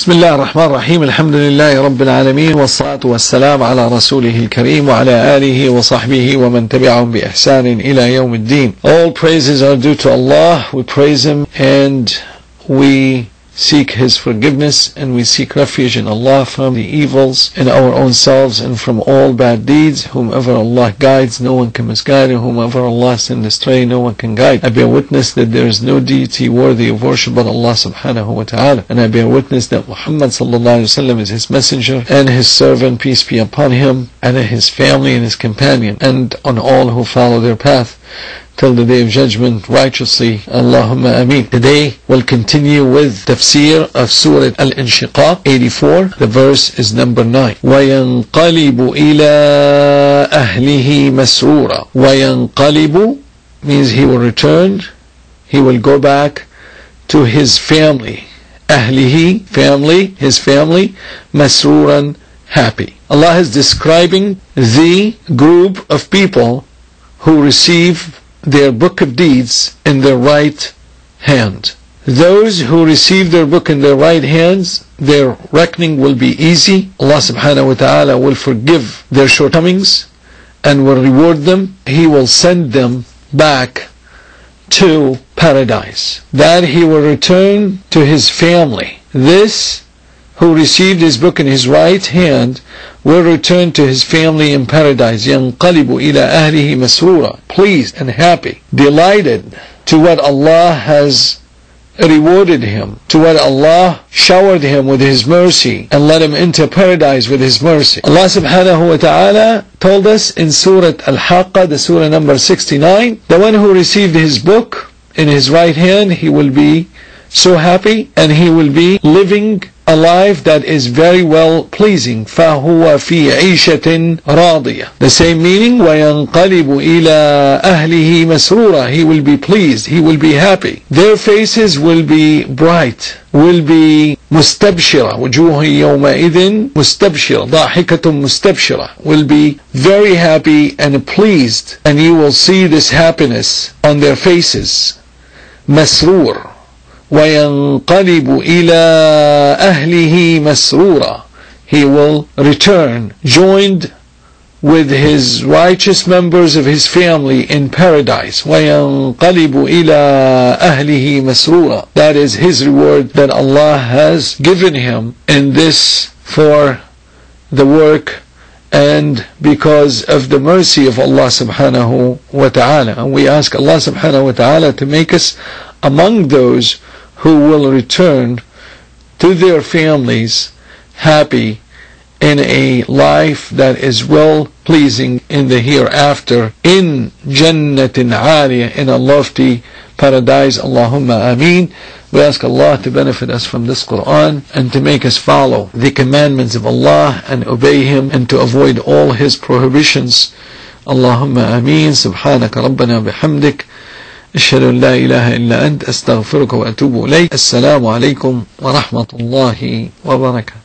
بسم الله الرحمن الرحيم. الحمد لله رب العالمين، والصلاة والسلام على رسوله الكريم وعلى آله وصحبه ومن تبعهم بإحسان إلى يوم الدين. All praises are due to Allah. We praise Him and we seek His forgiveness, and we seek refuge in Allah from the evils in our own selves and from all bad deeds. Whomever Allah guides, no one can misguide, and whomever Allah sends astray, no one can guide. I bear witness that there is no deity worthy of worship but Allah subhanahu wa ta'ala, and I bear witness that Muhammad sallallahu alaihi wasallam is His messenger and His servant, peace be upon him, and His family and His companion, and on all who follow their path till the day of judgment righteously. Allahumma ameen. Today we'll continue with tafsir of Surah Al-Inshiqaq 84. The verse is number 9. وَيَنْقَلِبُ إِلَىٰ أَهْلِهِ مَسْرُورًا. وَيَنْقَلِبُ means he will return, he will go back to his family. أهله, family, his family. مَسْرُورًا, happy. Allah is describing the group of people who receive their book of deeds in their right hand. Those who receive their book in their right hands, their reckoning will be easy. Allah subhanahu wa ta'ala will forgive their shortcomings and will reward them. He will send them back to paradise. That he will return to his family. This who received his book in his right hand will return to his family in paradise. يَنْقَلِبُ إِلَىٰ أَهْلِهِ مَسْرُورًا, pleased and happy, delighted to what Allah has rewarded him, to what Allah showered him with His mercy and led him into paradise with His mercy. Allah subhanahu wa ta'ala told us in Surah Al-Haqqah, the surah number 69, the one who received his book in his right hand, he will be so happy and he will be living a life that is very well pleasing. فَهُوَ فِي عِيشَةٍ رَاضِيَةٍ. The same meaning, وَيَنْقَلِبُ إِلَىٰ أَهْلِهِ مَسْرُورًا. He will be pleased, he will be happy. Their faces will be bright, will be مستبشرة. وجوه يومئذ مستبشرة ضاحكة مستبشرة. Will be very happy and pleased, and you will see this happiness on their faces. مسرور. وَيَنْقَلِبُ إِلَىٰ أَهْلِهِ مَسْرُورًا. He will return, joined with his righteous members of his family in paradise. وَيَنْقَلِبُ إِلَىٰ أَهْلِهِ مَسْرُورًا. That is his reward that Allah has given him in this for the work and because of the mercy of Allah subhanahu wa ta'ala. And we ask Allah subhanahu wa ta'ala to make us among those who will return to their families happy in a life that is well pleasing in the hereafter, in Jannatin Aliyah, in a lofty paradise. Allahumma ameen. We ask Allah to benefit us from this Quran and to make us follow the commandments of Allah and obey Him and to avoid all His prohibitions. Allahumma ameen. Subhanaka Rabbana bihamdik. أشهد أن لا إله إلا أنت أستغفرك وأتوب إليك. السلام عليكم ورحمة الله وبركاته.